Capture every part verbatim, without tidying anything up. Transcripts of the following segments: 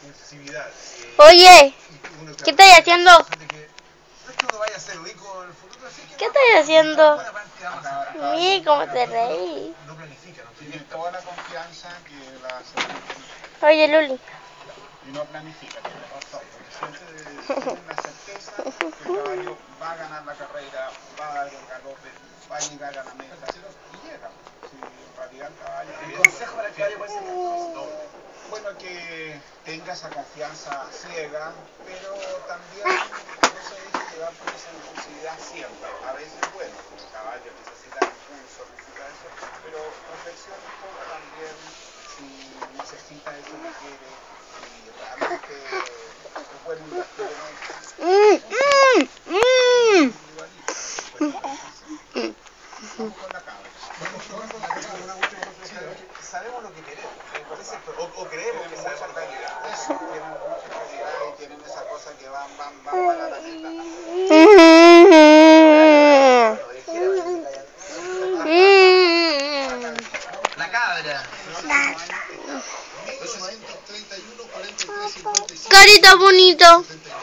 impulsividad. Eh, Oye, ¿qué estás haciendo? ¿Qué estás haciendo? Mira cómo te reí. No planifica, no tiene toda la confianza que la Oye, Luli. y no planifica, tiene razón, porque siempre tiene la certeza que el caballo va a ganar la carrera, va a dar el galope, va a llegar a la meta, y llega. Si en realidad el caballo... ¿El consejo para el caballo puede ser doble? Bueno, que tenga esa confianza ciega, pero también no se deje llevar por esa impulsividad siempre. A veces, bueno, el caballo necesita impulso, necesita eso, pero reflexiona un poco también si necesita eso que quiere, si realmente es bueno invertir en eso. Vamos con la cabra. Sabemos lo que queremos, o, o creemos que sabemos realidad. Eso, tienen mucha calidad y tienen esa cosa que van, van, van para la meta. La cabra. Carita bonito.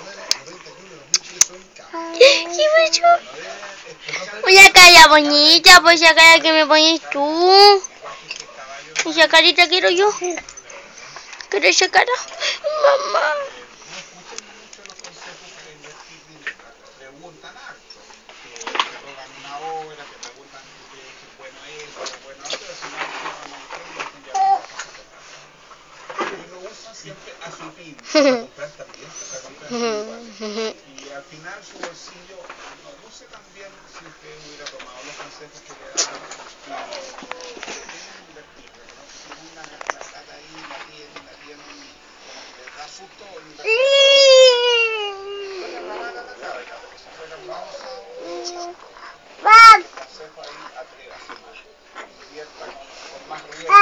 ¿Qué bello? Una cara bonita, pues esa cara que me pones tú. Esa carita quiero yo. Quiero esa cara. Mamá. Preguntan harto, que te roban una hora, que preguntan qué bueno eso, qué bueno otro, si no y lo usan siempre a su fin, para comprar también, para comprar iguales. Y al final su bolsillo no luce tan bien si usted hubiera tomado los consejos que le dan y pretenden invertir, pero no se pongan la plata ahí, la tienen, la tienen, como que les da susto invertir. Juegan la mala la cabra, porque si juegan vamos a un consejo ahí, atrévase más, invierta con más riesgo.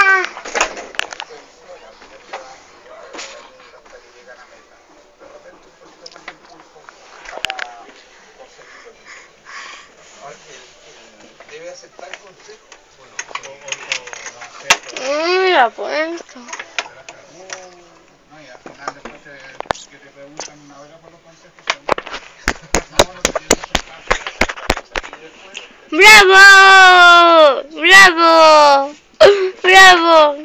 ¿Debe aceptar el consejo? Bueno, o, o, o no acepta. Mira, pues. No, y al final después te, que te preguntan una hora por los consejos son no, no te tienes que aceptar y después ¡Bravo! ¡Bravo! ¡Bravo!